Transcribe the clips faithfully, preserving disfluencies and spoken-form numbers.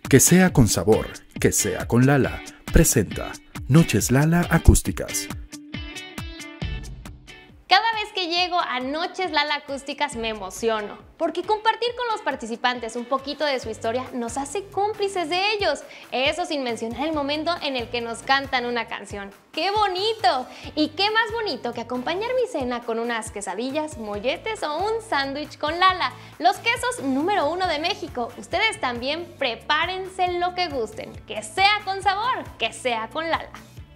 Que sea con sabor, que sea con Lala, presenta Noches Lala Acústicas. Cada vez que llego a Noches Lala Acústicas me emociono, porque compartir con los participantes un poquito de su historia nos hace cómplices de ellos. Eso sin mencionar el momento en el que nos cantan una canción. ¡Qué bonito! Y qué más bonito que acompañar mi cena con unas quesadillas, molletes o un sándwich con Lala, los quesos número uno de México. Ustedes también prepárense lo que gusten, que sea con sabor, que sea con Lala.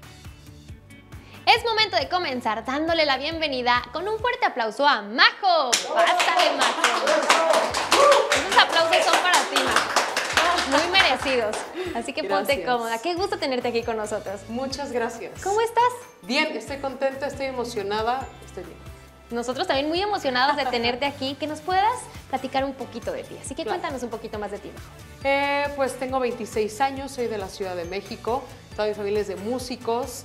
Es momento de comenzar dándole la bienvenida con un fuerte aplauso a Majo. ¡Pásale, Majo! Esos aplausos son para ti, Majo. Muy merecidos. Así que ponte Gracias. cómoda. Qué gusto tenerte aquí con nosotros. Muchas gracias. ¿Cómo estás? Bien, estoy contenta, estoy emocionada, estoy bien. Nosotros también muy emocionados de tenerte aquí, que nos puedas platicar un poquito de ti. Así que Claro. cuéntanos un poquito más de ti, Majo. Eh, pues tengo veintiséis años, soy de la Ciudad de México, toda mi familia es de músicos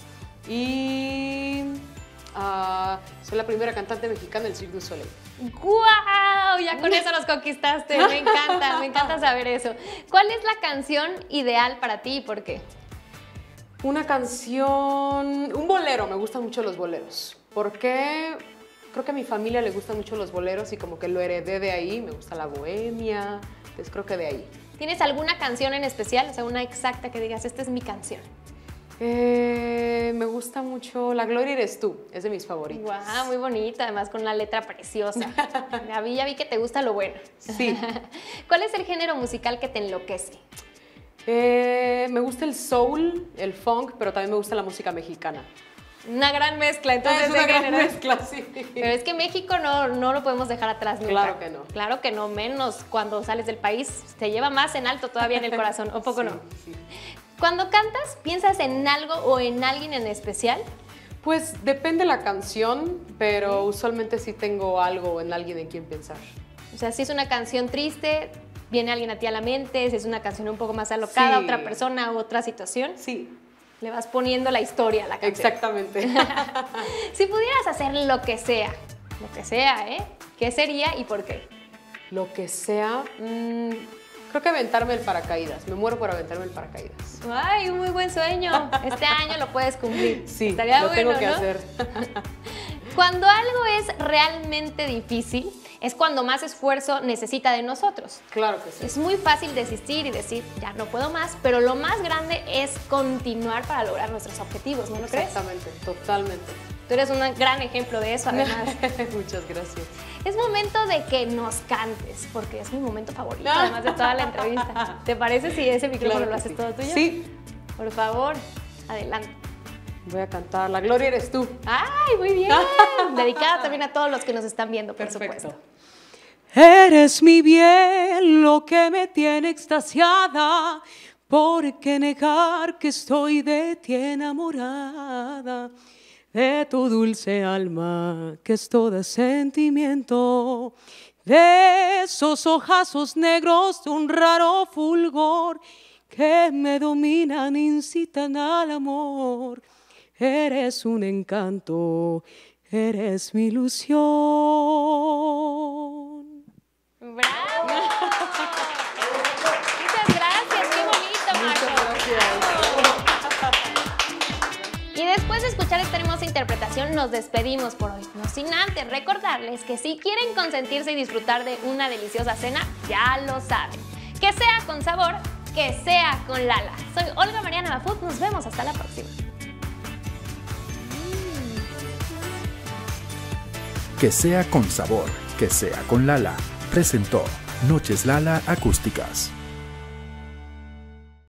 y ah, soy la primera cantante mexicana del Cirque du Soleil. ¡Guau! Ya con eso nos conquistaste. Me encanta, me encanta saber eso. ¿Cuál es la canción ideal para ti y por qué? Una canción, un bolero, me gustan mucho los boleros, porque creo que a mi familia le gustan mucho los boleros y como que lo heredé de ahí, me gusta la bohemia, entonces creo que de ahí. ¿Tienes alguna canción en especial? O sea, una exacta que digas, esta es mi canción. Eh, me gusta mucho La Gloria eres tú, es de mis favoritos. ¡Guau! Muy bonita, además con una letra preciosa. Ya vi, ya vi que te gusta lo bueno. Sí. ¿Cuál es el género musical que te enloquece? Eh, me gusta el soul, el funk, pero también me gusta la música mexicana. Una gran mezcla, entonces, es una de gran género. mezcla, sí. Pero es que México no, no lo podemos dejar atrás nunca. Claro que no. Claro que no, menos cuando sales del país. Te lleva más en alto todavía en el corazón, ¿o poco Sí, no? sí. Cuando cantas, ¿piensas en algo o en alguien en especial? Pues depende la canción, pero usualmente sí tengo algo en alguien en quien pensar. O sea, si es una canción triste, viene alguien a ti a la mente. Si es una canción un poco más alocada, Sí. otra persona, otra situación, Sí, le vas poniendo la historia a la canción. exactamente. Si pudieras hacer lo que sea, lo que sea, ¿eh? ¿Qué sería y por qué? Lo que sea, mm, creo que aventarme el paracaídas. Me muero por aventarme el paracaídas. ¡Ay, un muy buen sueño! Este año lo puedes cumplir. Sí, Estaría lo bueno, tengo que ¿no? hacer. Cuando algo es realmente difícil, es cuando más esfuerzo necesita de nosotros. Claro que sí. Es muy fácil desistir y decir, ya no puedo más, pero lo más grande es continuar para lograr nuestros objetivos, ¿no lo crees? Exactamente, totalmente. Tú eres un gran ejemplo de eso, además. Muchas gracias. Es momento de que nos cantes, porque es mi momento favorito, además de toda la entrevista. ¿Te parece si ese micrófono Claro lo que haces sí. todo tuyo? Sí. Por favor, adelante. Voy a cantar La Gloria eres tú. ¡Ay, muy bien! Dedicada también a todos los que nos están viendo, por Perfecto. supuesto. Eres mi bien, lo que me tiene extasiada, ¿por qué negar que estoy de ti enamorada? De tu dulce alma, que es todo sentimiento, de esos ojazos negros de un raro fulgor que me dominan, incitan al amor. Eres un encanto, eres mi ilusión. ¡Bravo! Muchas gracias, qué bonito, Majo. Y después de escuchar esta hermosa interpretación, nos despedimos por hoy. No sin antes recordarles que si quieren consentirse y disfrutar de una deliciosa cena, ya lo saben. Que sea con sabor, que sea con Lala. Soy Olga Mariana Mafut, nos vemos hasta la próxima. Que sea con sabor, que sea con Lala, presentó Noches Lala Acústicas.